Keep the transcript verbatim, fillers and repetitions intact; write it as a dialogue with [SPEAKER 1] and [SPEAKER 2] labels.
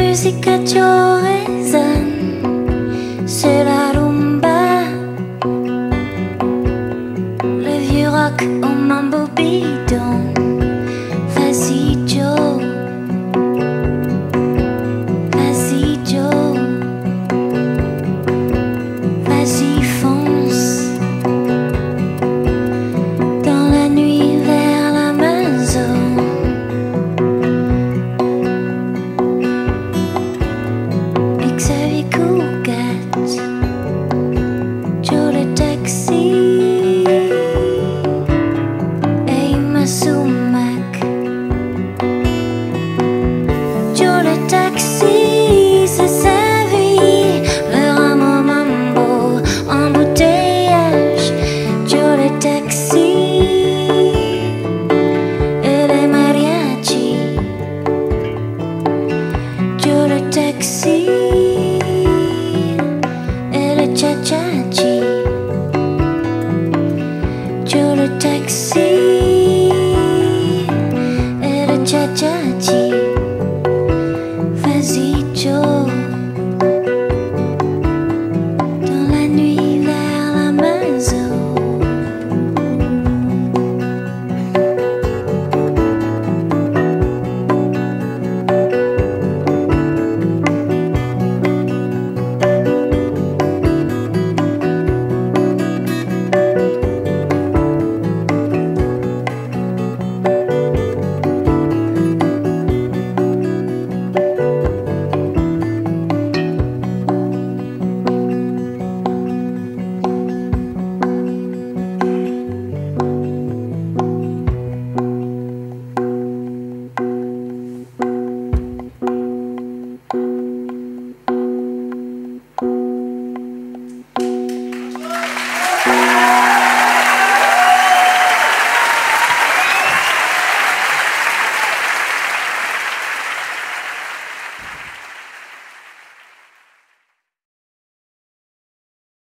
[SPEAKER 1] musique Joe résonne, c'est la rumba, le vieux rock au mambo bidon. Vas-y Joe, vas-y Joe, vas-y fonce dans la nuit vers l'Amazon. Xavier Cugat, Joe le taxi et ma sumac. Joe le taxi, c'est sa vie, le ramo mambo, embouteillage. Joe le taxi et les mariachis. Joe le taxi et le cha-cha-chi. Joe le taxi et le cha-cha-chi. Vas-y